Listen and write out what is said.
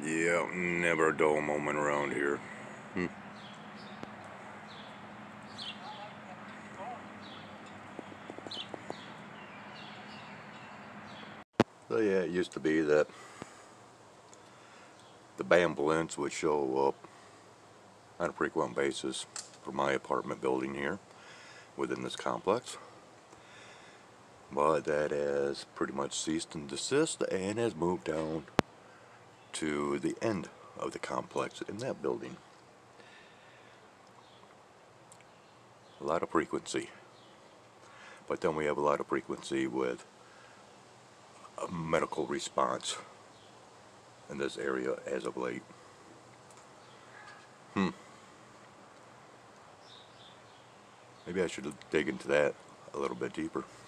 Yeah, never a dull moment around here. So yeah, it used to be that the Bambulance would show up on a frequent basis for my apartment building here within this complex. But that has pretty much ceased and desist and has moved down to the end of the complex in that building. A lot of frequency. But then we have a lot of frequency with a medical response in this area as of late. Maybe I should dig into that a little bit deeper.